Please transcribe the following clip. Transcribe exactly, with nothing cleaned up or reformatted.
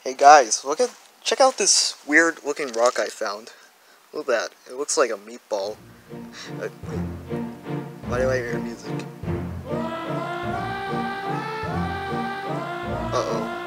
Hey guys, look at check out this weird looking rock I found. Look at that. It looks like a meatball. Uh, why do I hear music? Uh-oh.